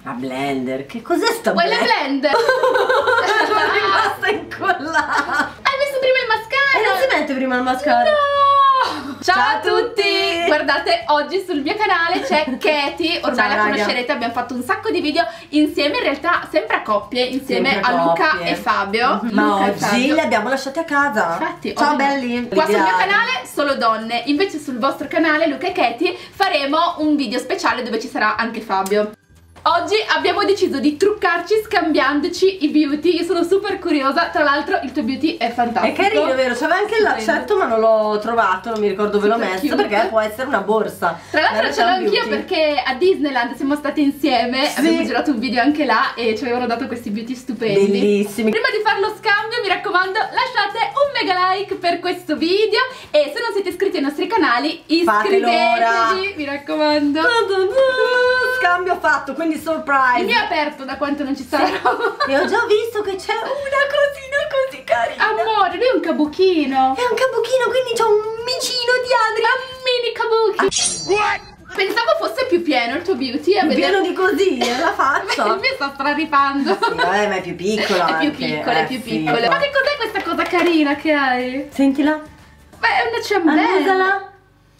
La blender, che cos'è sta Vuoi la blender? Sono rimasta incollata. Hai messo prima il mascara? E non si mette prima il mascara? No! Ciao Ciao a tutti! Guardate, oggi sul mio canale c'è Katie, ormai Ciao, la raga. conoscerete, abbiamo fatto un sacco di video insieme, in realtà sempre a coppie, insieme Sempre a Luca coppie. e Fabio. Ma Luca e oggi Fabio. li abbiamo lasciati a casa. Infatti, ciao oggi- belli. Qua sul mio Ideali. canale solo donne, invece sul vostro canale Luca e Katie faremo un video speciale dove ci sarà anche Fabio. Oggi abbiamo deciso di truccarci scambiandoci i beauty. Io sono super curiosa. Tra l'altro il tuo beauty è È fantastico. carino, vero? C'aveva anche il laccetto ma non l'ho trovato, non mi ricordo dove l'ho Super messo, cute. perché può essere una borsa. Tra l'altro ce l'ho anch'io perché a Disneyland siamo state insieme, Sì. abbiamo girato un video anche là e ci avevano dato questi beauty stupendi. Bellissimi. Prima di fare lo scambio mi raccomando lasciate un mega like per questo video e se non siete iscritti ai nostri canali Fatelo ora. iscrivetevi, mi raccomando. Scambio fatto, quindi surprise. Il mio è aperto da quanto non ci sarà. E ho già visto che c'è una cosina così carina. Amore, lui è un kabuchino. È un kabuchino, quindi c'è un micino di Adria. Un mini kabuki. Pensavo fosse più pieno il tuo beauty. Più pieno di così, la Il faccia. mio sta straripando. Sì, vabbè, ma è più piccola È più anche. piccolo, è più Sì. piccolo. Ma che cos'è questa cosa carina che hai? Sentila. Beh, è una ciambella. Annusala.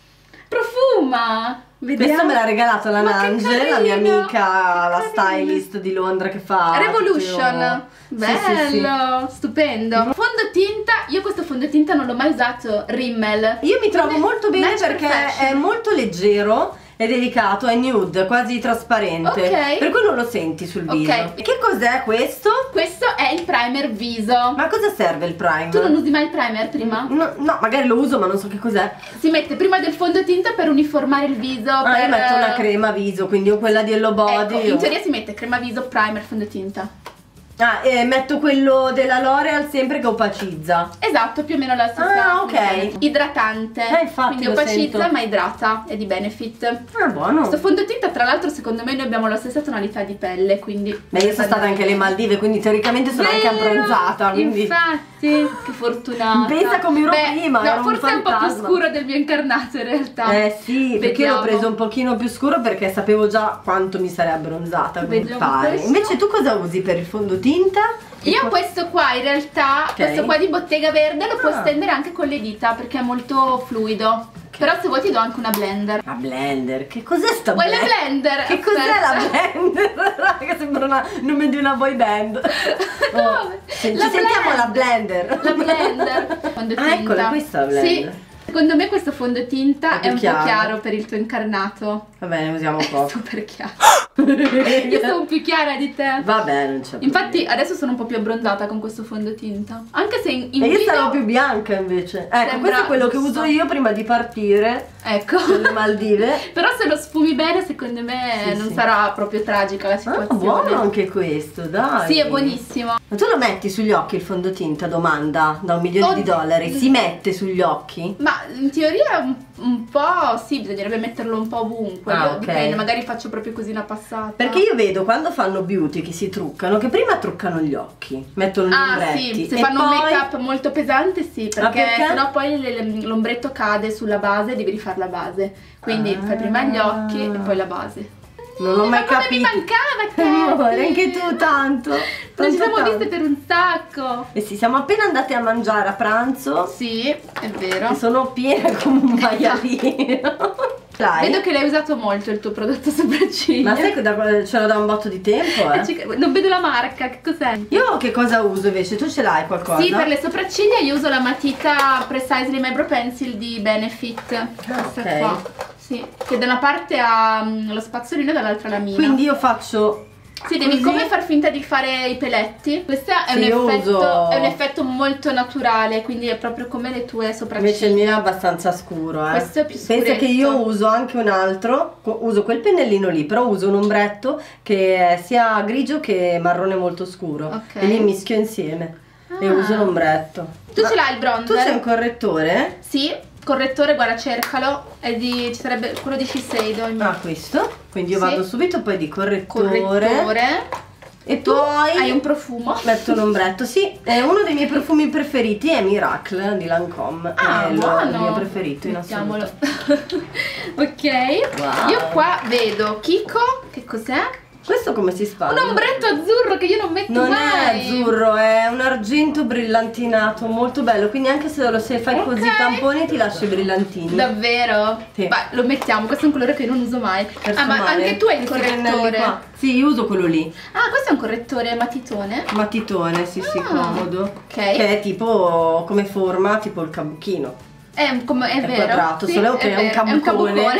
Profuma. Vediamo. Questa me l'ha regalato la Ma che Nange, la mia carino, amica, la che carino. stylist di Londra che fa Revolution. proprio- Bello, Sì. stupendo. Fondotinta, io questo fondotinta non l'ho mai usato, Rimmel. Io mi trovo molto bene Natural perché Fashion. è molto leggero, è delicato, è nude, quasi trasparente. Ok. Per cui non lo senti sul viso. Ok. Che cos'è questo? Questo è il primer viso. Ma a cosa serve il primer? Tu non usi mai il primer prima? No, magari lo uso ma non so che cos'è. Si mette prima del fondotinta per uniformare il viso. Ah, per... io metto una crema viso, quindi o quella di Hello Body. Ecco, in o- teoria si mette crema viso, primer, fondotinta. Ah, e metto quello della L'Oreal sempre che opacizza. Esatto, più o meno la stessa. Ah, ok. funzione. Idratante. Infatti quindi lo opacizza sento. ma idrata. È di Benefit. Ah, buono. Questo fondotinta, tra l'altro, secondo me noi abbiamo la stessa tonalità di pelle, quindi. Beh, io sono stata anche alle Maldive, quindi teoricamente sono anche Vero? abbronzata, quindi Infatti, che fortunata. pensa come ero Beh, prima, no, ero un forse è un po' più fantasma. scuro del mio incarnato in realtà. sì, perché Vediamo. l'ho preso un pochino più scuro perché sapevo già quanto mi sarei abbronzata, quindi Vediamo pare. questo. Invece tu cosa usi per il fondotinta? Io questo qua in realtà, Ok. questo qua di Bottega Verde lo puoi Ah. stendere anche con le dita perché è molto fluido. Però se vuoi ti do anche una blender. La blender, che cos'è sta Vuoi la blender? blender? Che cos'è Aspetta. la blender? Raga, sembra il nome di una boy band. No, Ci la sentiamo blender. la blender. La blender. Fondotinta. Ah, eccola, questa è la blender. Sì. Secondo me questo fondotinta È più è un chiaro. po' chiaro per il tuo incarnato. Va bene, usiamo poco. Super chiaro. Io sono più chiara di te. Vabbè, non c'è Infatti problema. adesso sono un po' più abbronzata con questo fondotinta. Anche se in E io video... sarò più bianca invece. Ecco, Sembra questo è quello che giusto. uso io prima di partire Ecco. sulle Maldive. Però se lo sfumi bene secondo me Sì, non sì. sarà proprio tragica la Ah, situazione. buono anche questo, dai. Sì, è buonissimo. Ma tu lo metti sugli occhi il fondotinta? Domanda, da $1.000.000. Si mette sugli occhi? Ma in teoria un po' sì, bisognerebbe metterlo un po' ovunque. Ah, Io ok. dipende, magari faccio proprio così una passata. Perché io vedo quando fanno beauty che si truccano, che prima truccano gli occhi, mettono gli Ah ombretti. sì, se e fanno un poi... make up molto pesante sì, perché, perché? sennò poi l'ombretto cade sulla base e devi rifare la base. Quindi fai prima gli occhi e poi la base. Non l'ho mai Ma cosa capito. mi mancava, Amore, Katie? anche tu tanto. Non tanto, ci siamo tanto. viste per un sacco. Eh sì, siamo appena andate a mangiare a pranzo Sì, è vero. e sono piena come un maialino. Dai. Vedo che l'hai usato molto il tuo prodotto sopracciglia. Ma sai che ce l'ho da un botto di tempo, Non vedo la marca, che cos'è? Io che cosa uso invece? Tu ce l'hai qualcosa? Sì, per le sopracciglia io uso la matita Precisely Eyebrow Pencil di Benefit. Questa ok. qua. Sì, che da una parte ha lo spazzolino e dall'altra la mina. Quindi io faccio... sì, devi così. come far finta di fare i peletti. Questo è, Sì, io uso- è un effetto molto naturale, quindi è proprio come le tue sopracciglia. Invece il mio è abbastanza scuro, Questo è più Pensa scuretto. che io uso anche un altro, uso quel pennellino lì, però uso un ombretto che è sia grigio che marrone molto scuro. Ok. E li mischio insieme e Ah. uso l'ombretto. Tu Ma ce l'hai il bronzer? Tu sei un correttore? Sì, correttore, guarda, cercalo. Ci sarebbe quello di Shiseido. Ah, questo? Quindi io Sì. vado subito poi di correttore. Correttore. E poi Hai un profumo. metto un ombretto. Sì, è uno dei miei profumi preferiti è Miracle di Lancôme. Ah, è buono. il mio preferito in Mettiamolo. assoluto. Ok. Wow. Io qua vedo Kiko. Che cos'è? Questo come si spalma? Un ombretto azzurro che io non metto non mai. è azzurro, è un argento brillantinato, molto bello. Quindi anche se fai così tamponi ti lascia i brillantini. Davvero? Sì. Beh, lo mettiamo, questo è un colore che io non uso mai. Per Ah, ma sfumare. anche tu hai il Questi pennelli correttore? qua. Sì, io uso quello lì. Ah, questo è un correttore matitone? Matitone, sì, sì, comodo. Ok. Che è tipo come forma, tipo il cabuchino. È vero? quadrato, Sì, solo che è un cabucone. cabucone.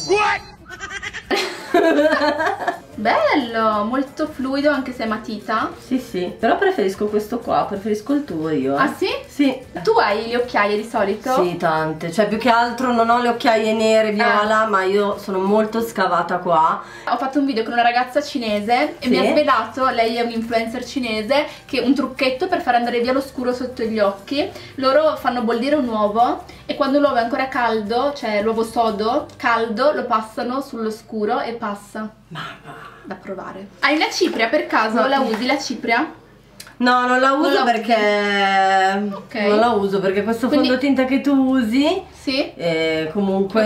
Bello, molto fluido anche se è matita. Sì, sì, però preferisco questo qua, preferisco il tuo io. Ah sì? Sì. Tu hai le occhiaie di solito? Sì, tante, cioè più che altro non ho le occhiaie nere, viola, ma io sono molto scavata qua. Ho fatto un video con una ragazza cinese e Sì. mi ha svelato, lei è un influencer cinese, che un trucchetto per far andare via lo scuro sotto gli occhi. Loro fanno bollire un uovo e quando l'uovo è ancora caldo, cioè l'uovo sodo, caldo, lo passano sullo scuro e passa. Mamma. Da provare. Hai una cipria per caso? No. La usi la cipria? No, non la uso Non la perché Ok. non la uso perché questo Quindi- fondotinta che tu usi Sì? comunque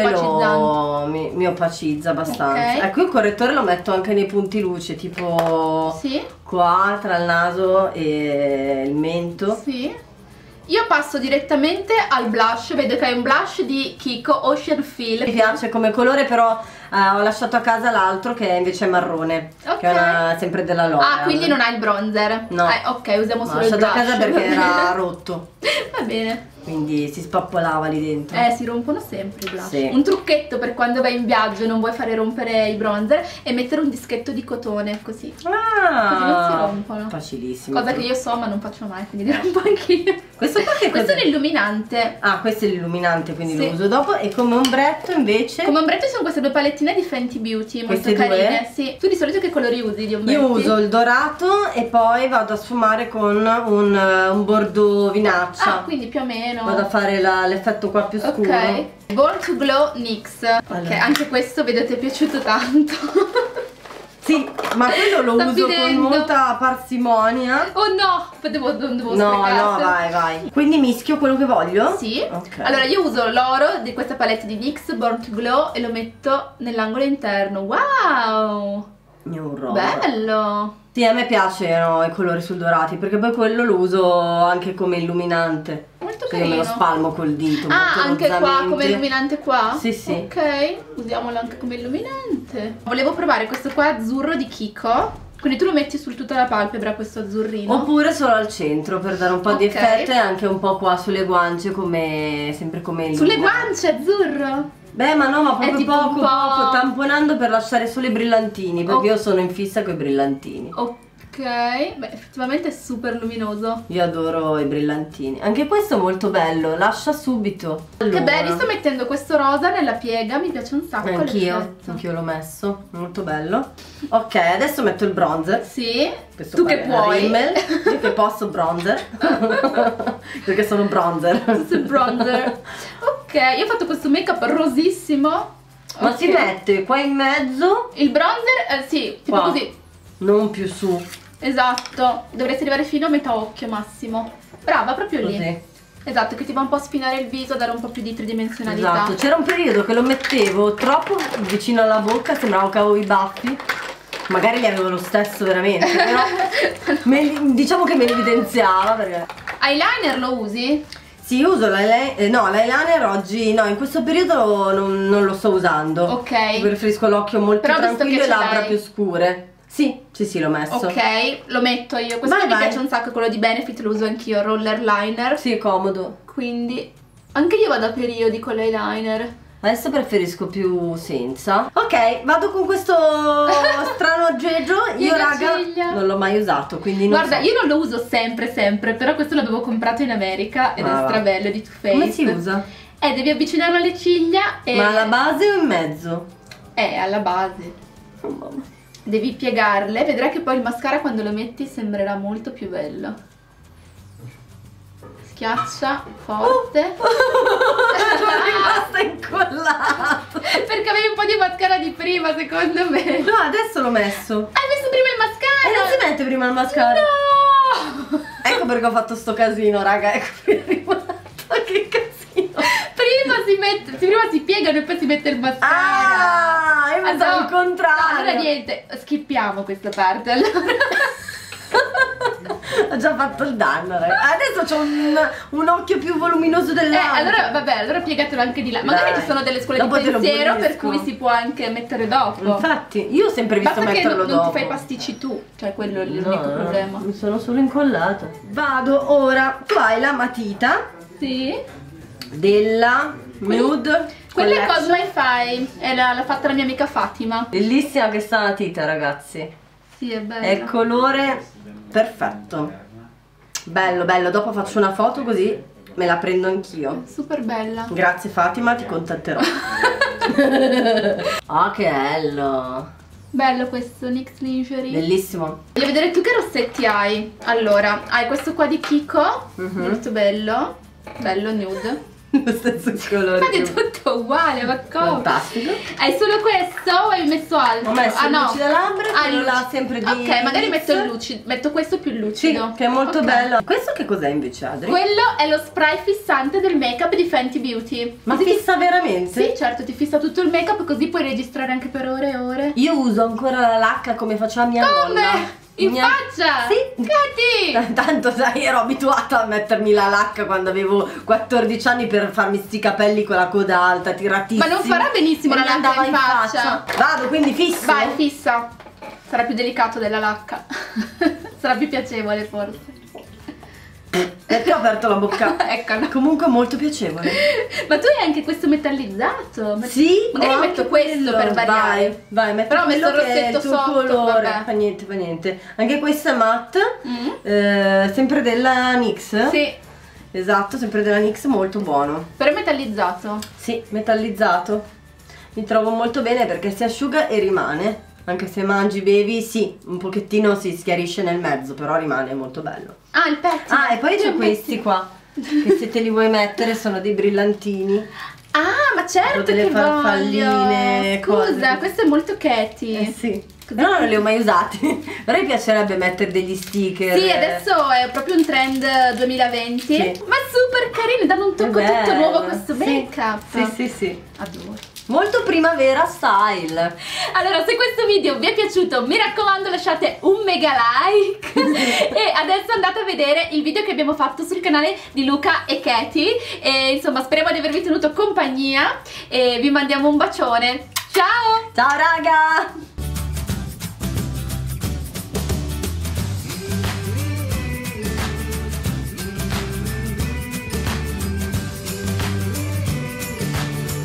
mi opacizza abbastanza. Ok. Ecco, il correttore lo metto anche nei punti luce, tipo Sì? qua tra il naso e il mento. Sì. Io passo direttamente al blush, vedo che hai un blush di Kiko Ocean Feel. Mi piace come colore, però ho lasciato a casa l'altro che invece è marrone, Ok. che è sempre della L'Oreal. Ah, quindi non hai il bronzer? No. Ok, usiamo L'ho solo il lasciato blush. a casa perché era rotto, Va bene. quindi si spappolava lì dentro. Si rompono sempre i blush. Sì. Un trucchetto per quando vai in viaggio e non vuoi fare rompere i bronzer è mettere un dischetto di cotone, così. Ah, Così non si rompono. Facilissimo. Cosa che io so ma non faccio mai, quindi li rompo anch'io. Questo qua che Questo è cos'è? un illuminante. Ah, questo è l'illuminante, quindi Sì. lo uso dopo. E come ombretto invece Come ombretto sono queste due palettine di Fenty Beauty, molto Queste due? carine. Sì. Tu di solito che colori usi di ombretti? io uso il dorato e poi vado a sfumare con un bordeaux vinaccia. Ah, quindi più o meno. Vado a fare l'effetto qua più scuro. Ok. Born to Glow NYX. Ok, Allora. anche questo vedo ti è piaciuto tanto. Sì, ma quello lo Sta uso con finendo. molta parsimonia. Oh no, non devo No, sprecarselo. no, vai. Quindi mischio quello che voglio? Sì. Ok. Allora io uso l'oro di questa palette di NYX Born to Glow e lo metto nell'angolo interno. Wow! È un rosa. Bello! Sì, a me piacciono i colori sul dorati perché poi quello lo uso anche come illuminante. Molto Cioè io me lo carino. spalmo col dito. Ah, molto anche qua rozzamente. come illuminante qua? Sì, sì. Ok, usiamolo anche come illuminante. Volevo provare questo qua azzurro di Kiko. Quindi tu lo metti su tutta la palpebra questo azzurrino. Oppure solo al centro per dare un po' di Ok. effetto e anche un po' qua sulle guance come sempre come Sulle illuminante. guance azzurro. Beh, ma no, ma È proprio tipo un poco, po'- poco, tamponando per lasciare solo i brillantini, perché Oh. io sono in fissa con i brillantini. Ok, beh effettivamente è super luminoso. Io adoro i brillantini. Anche questo è molto bello, lascia subito. Che Allora, bello, sto mettendo questo rosa nella piega, mi piace un sacco l'effetto. Anch'io l'ho messo, molto bello. Ok, adesso metto il bronzer. Sì, Questo tu qua che è puoi. Rimmel, io che posso bronzer. Perché sono bronzer. Questo è il bronzer. Ok, io ho fatto questo make up rosissimo. Ma Ok. si mette qua in mezzo, Il bronzer, sì, tipo Qua. così. non più su, Esatto, dovresti arrivare fino a metà occhio massimo. Brava, proprio lì. così. Esatto, che ti va un po' a spinare il viso, dare un po' più di tridimensionalità. Esatto, c'era un periodo che lo mettevo troppo vicino alla bocca, sembrava che avevo i baffi. Magari li avevo lo stesso veramente, però diciamo che me li evidenziava perché... Eyeliner lo usi? Sì, uso l'eyeliner oggi, no, in questo periodo non lo sto usando. Ok. Preferisco l'occhio molto Però visto tranquillo che e ce labbra l'hai- più scure. Sì, l'ho messo. Ok, lo metto io. Questo Vai, mi vai. piace un sacco, quello di Benefit lo uso anch'io, roller liner. Sì, è comodo. Quindi anche io vado a periodi con l'eyeliner. Adesso preferisco più senza. Ok, vado con questo strano aggeggio. Io Piega raga ciglia. non l'ho mai usato, quindi non Guarda, so. io non lo uso sempre, però questo l'avevo comprato in America ed Ah, è va. strabello di Too Faced. Come si usa? Devi avvicinarlo alle ciglia e... Ma alla base o in mezzo? alla base. Oh, mamma. Devi piegarle, vedrai che poi il mascara quando lo metti sembrerà molto più bello. Schiaccia forte. Sono rimasta incollato. Perché avevi un po' di mascara di prima, secondo me. No, adesso l'ho messo. Hai messo prima il mascara? E non si mette prima il mascara? No! Ecco perché ho fatto sto casino, raga. Ecco qui è arrivato. Che casino. Prima si piegano e poi si mette il mascara. Ah, e pensavo il contrario. Allora niente, skippiamo questa parte allora. Ho già fatto il danno, ragazzi. Adesso c'ho un occhio più voluminoso dell'altro. Allora vabbè, allora piegatelo anche di là. Magari Dai. ci sono delle scuole Dopo di te lo pensiero per pulisco. cui si può anche mettere dopo. Infatti, io ho sempre visto Basta che metterlo non dopo. ti fai i pasticci tu, cioè quello è l'unico No, problema. mi sono solo incollata. Vado ora. Tu hai la matita Sì. della Nude Quella è Collection. Cosmo Hi-Fi, l'ha fatta la mia amica Fatima. Bellissima questa matita, ragazzi. Sì, è bella. È il colore perfetto. Bello, bello. Dopo faccio una foto così me la prendo anch'io. Super bella. Grazie Fatima, ti contatterò. Ah, che bello. Bello questo NYX Lingerie. Bellissimo. Voglio vedere tu che rossetti hai. Allora, hai questo qua di Kiko, molto bello. Bello nude. Lo stesso colore. Infatti è tutto uguale, ma come? Fantastico. Hai solo questo o hai messo altro? Ho messo il no. lucido labbra, quello là luci- sempre di Ok, magari NYX. metto il lucido. Metto questo più Sì, lucido. che è molto Ok. bello. Questo che cos'è invece, Adri? Quello è lo spray fissante del make-up di Fenty Beauty. Ma Così ti- fissa veramente? Sì, certo, ti fissa tutto il make-up così puoi registrare anche per ore e ore. Io uso ancora la lacca come faceva mia nonna. Come? In faccia? Sì. Katy! Tanto sai, ero abituata a mettermi la lacca quando avevo 14 anni per farmi sti capelli con la coda alta, tiratissimi. Ma non farà benissimo E la mi lacca andava in faccia. Vado, quindi fisso. Vai, fissa. Sarà più delicato della lacca. Sarà più piacevole forse. Perché ho aperto la bocca? Eccola. Comunque molto piacevole. Ma tu hai anche questo metallizzato? Sì, Magari ho metto anche questo quello. per variare. Vai, metti Però ho messo quello il che è il rossetto tuo sotto, colore. vabbè. Fa niente, fa niente. Anche questo è matte, Mm. sempre della NYX. Sì, Esatto, sempre della NYX, molto buono. però è metallizzato. Sì, metallizzato. Mi trovo molto bene perché si asciuga e rimane. Anche se mangi, bevi, sì, un pochettino si schiarisce nel mezzo, però rimane molto bello. Ah, il pettine. Ah, e poi c'è Io questi qua, che se te li vuoi mettere sono dei brillantini. Ah, ma certo Delle che farfalline, voglio. Scusa, cose. questo è molto Katy. Sì. Però non li ho mai usati. Però mi piacerebbe mettere degli sticker. Sì, adesso è proprio un trend 2020. Sì. Ma super carino, danno un tocco È tutto bello. nuovo a questo Sì. make-up. Sì, sì, sì. Adoro. Molto primavera style. Allora, se questo video vi è piaciuto, mi raccomando lasciate un mega like. E adesso andate a vedere il video che abbiamo fatto sul canale di Luca e Katy. E insomma, speriamo di avervi tenuto compagnia. E vi mandiamo un bacione. Ciao! Ciao raga!